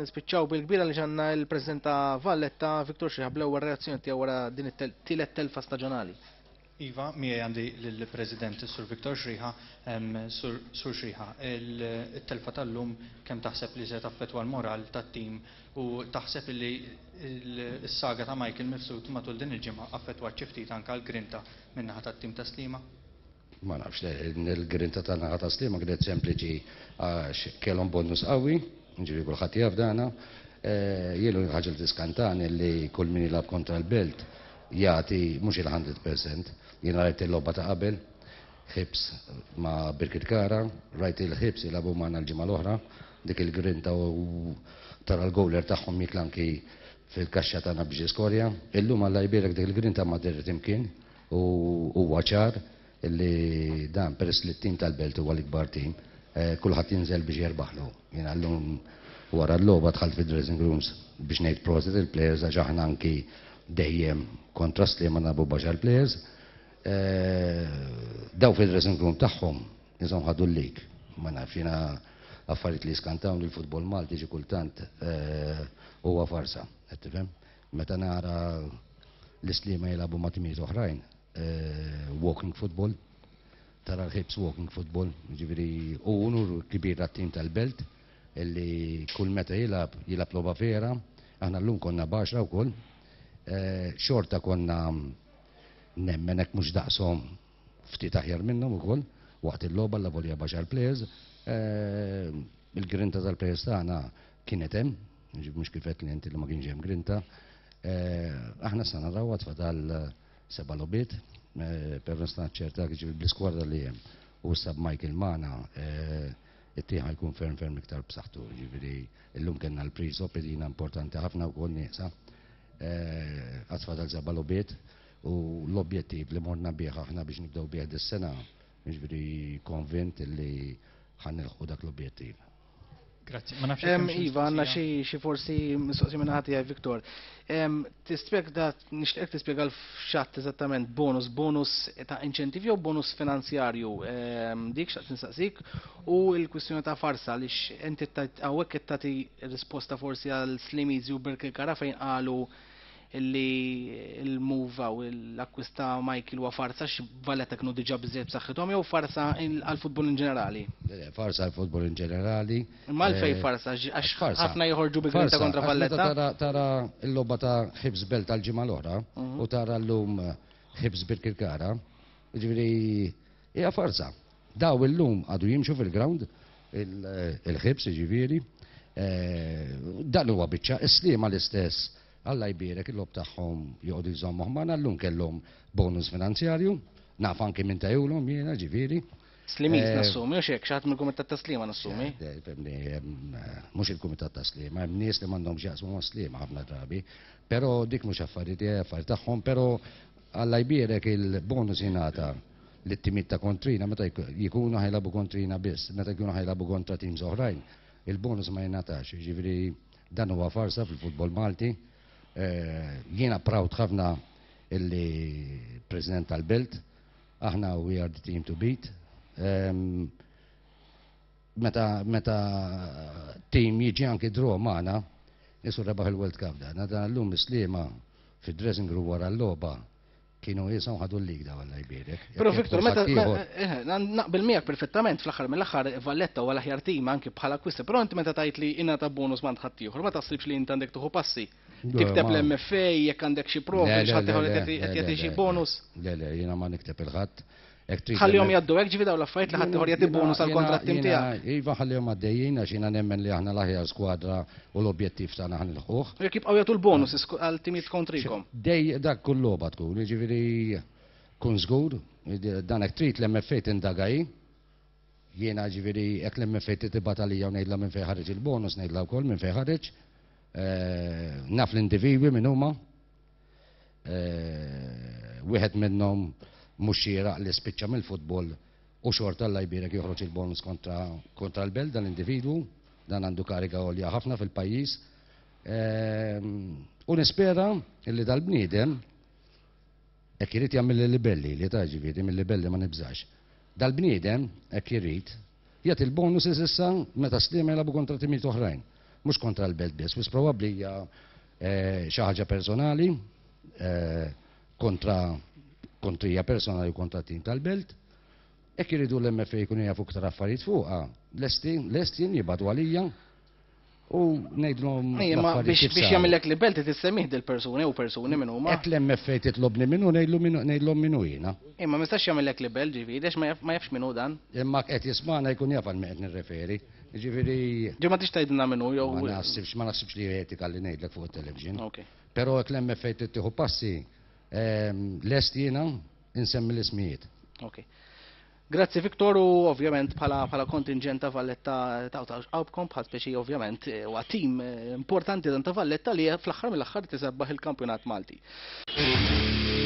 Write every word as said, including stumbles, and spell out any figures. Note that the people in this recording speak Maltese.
nispiċċaw bil-kbira li ġanna il-President ta' Valletta, Viktor Sciriha, bl-ewwel reazzjoni tiegħu wara din it-tielet telfa staġjonali. Iva, miegħi għandi lill-President Sur Viktor Sciriha, Sur Sciriha, il-telfa tal-lum kemm taħseb li se taffettwa l-moral tat-tim u taħseb li s-saga ta' Michael Mifsud matul din il-ġimgħa affettwat xi ftit anke l-grinta min-naħa tat-tim ta' Sliema? Ma nafx il-grinta ta' naħa ta' Sliema kienet sempliċi għax kellhom bonus qawwi, ġifieri kulħadd jaf dana. Jielu ħaġa li tiskantani li kull min jilgħab kontra l-belt jagħti mhux il-hundred percent. Jiena rajt il-logħba ta' qabel, ħibs ma' Birkit Kara, rajt il-ħibs jilagħbu magħna l-ġimgħa l-oħra, dik il-grinta u tara l-gowler tagħhom jitlanki fil-kaxxa tagħna biex jiskorja. Illum Alla jbierek dik il-grinta ma derret imkien u huwa ċar illi dan peress li t-tim tal-belt huwa l-ikbar tim, kulħadd jinżel biex jerbaħlu. Jiena llum wara l-logħba dħalt fid-dressing rooms biex ngħid proset il-players għax aħna anki dejjem kontra Sliema nabu baxar players. Daw fid-dressing room tagħhom niżhom ħadu l-lig. Ma naf jiena affarijiet li skantawni l-futbol Malti xi kultant huwa farsa, qed tifhem? Meta nara l-Sliema jilagħbu ma' timijiet oħrajn, walking football, tara l-ħibs walking football, ġifieri u unur kbir għat-tim tal-belt illi kull meta jilab jilab logħba vera, aħna llum konna baxra wkoll, xorta konna nemmen hekk mhux daqshom ftit aħjar minnhom ukoll waqt il-logħba la volja baxar players, il-grinta tal-players tagħna kienet hemm, mhux kif qed li inti li ma kienx hemm grinta. Aħna sa naraw tfadal seba' lobiet, per nistan ċerta ġifieri bl-iskwadra li hemm u sab Michael Mana it-tieħ jkun ferm ferm iktar b'saħħtu, ġifieri illum kellna l-pre-sop edina importanti ħafna wkoll nieqsa. Għatfadal seba' lobiet u l-objettiv li morna bih aħna biex nibdew bih dis-sena, ġifieri konvint li ħannilħu dak l-objettiv. Grazzi. Ma nafx Iva, għandna xi forsi mistoqsi minn ħati għaj Viktor. Tispjega nixtieq tispjega l-fxatt eżattament bonus, bonus ta' inċentivi jew bonus finanzjarju. Dik x'taqt nistaqsik u l-kwistjoni ta' farsa għaliex inti hawnhekk qed tagħti risposta forsi għal Slimizi u Birkil Kara fejn qalu illi il-move u l-akkwista Michael huwa farsa x'Valletta kienu diġà biżżejjed b'saħħithom jew farsa għall-futbol in ġenerali? Farsa għall-futbol in ġenerali. Malfejn farsa għax ħafna joħorġu bi grinta kontra Valletta. Tara l-logħba ta' ħibs belt tal-ġimgħa l-oħra u tara llum ħibs Birkil Kara, jiġifieri hija farsa. Daw illum għadu jimxu fil-ground il-ħibs jiġifieri. Dan huwa biċċa is-Sliema l-istess. Alla jbierek il-lob tagħhom joqgħdu jżommuhom magħna llum kellhom bonus finanzjarju, naf anke minn tajulhom jiena ġifieri. Slimiz nassumi, u xek, xaħat mill-Kumitat ta' Sliema nassumi? Mhux il-Kumitat ta' Sliema, hemm nies li m'għandhomx jaqsmu ma' Sliema ħafna drabi, però dik mhux affarijiet affarijiet tagħhom, però alla jbierek il-bonus jingħata lit-timiet ta' kontrina meta jkunu ħajlabu kontrina biss, meta jkunu ħajlabu kontra teams oħrajn, il-bonus ma jingħatax, jiġifieri dan huwa farsa fil-futbol Malti. Jiena proud ħafna illi President tal-Belt, aħna we are the team to beat. Meta team jiġi anki draw magħna, nisu rebaħ il-World Cup da. Nada llum Sliema fid-dressing room wara l-logħba kienu jisaw ħadu l-ligda walla jbierek. Pero Viktor, meta naqbel miegħek perfettament fl-aħħar mill-aħħar Valletta huwa l-aħjar tim anki bħala kwista, però inti meta tgħid li ingħata bonus ma ħadd ieħor, ma taħsibx li inti għandek tuħu passi. Tikteb l-M F A jekk għandek xi provi x'ħadd ieħor qed jagħti xi bonus. Le le, jiena ma nikteb il-ħadd. Ħallihom jgħaddu hekk ġifi daw l-affarijiet li ħadd ieħor jagħti bonus għall-kontratt tim tiegħek. Iva ħallihom għaddejjin għax jiena nemmen li aħna l-aħjar skwadra u l-objettiv tagħna ħanilħuh. Jekk jibqgħu jagħtu l-bonus għal timijiet kontrikom. Dej dak kull logħba tkun, jiġifieri kun żgur, dan hekk trid l-M F A tindagaj. Jiena ġifieri hekk l-M F A titibgħat għalija u ngħidla minn fejn ħareġ il-bonus, ngħidla wkoll minn fejn ħareġ. Naf l-individwi minn huma. Wieħed minnhom mhux xieraq li spiċċa mill-futbol u xorta Alla jbierek joħroġ il-bonus kontra l-belt dan l-individwu, dan għandu kariga għolja ħafna fil-pajjiż. U nispera illi dal-bniedem hekk irid jagħmel il-libelli li ta' ġifieri mill-libelli ma nibżax. Dal-bniedem hekk irid jagħti il-bonus issa meta Sliema jilagħbu kontra timijiet oħrajn. mhux kontra l-belt biss, bis probabbli hija xi ħaġa personali kontra kontrija personali kontra tim tal-belt. Ek jiridu l-M F A jkunu jafu ktar affarijiet fuqha, lestin jibgħatu għalija u ngħidlhom biex jagħmilek li belt tissemmih del-persuni u persuni minn huma. Hekk l-M F A titlobni minnu ngħidlhom minnu jiena. Imma ma mistax jagħmilek li belt ġifieri ma jafx minnu dan. Imma qed jisma'na jkun jaf għal qed nirreferi. Ġifieri. Ġi ma tix tgħidilna minnu jew. Ma naħsibx ma naħsibx li etika li ngħidlek fuq it-television. Okay. Però hekk l-M F A tittieħu passi lest jiena insemmi l-ismijiet. Okay. Grazzi Viktor u ovvjament bħala bħala kontingent ta' Valletta ta' Outcome bħal speċi ovvjament huwa tim importanti dan ta' Valletta li fl-aħħar mill-aħħar tisebbaħ il-kampjonat Malti.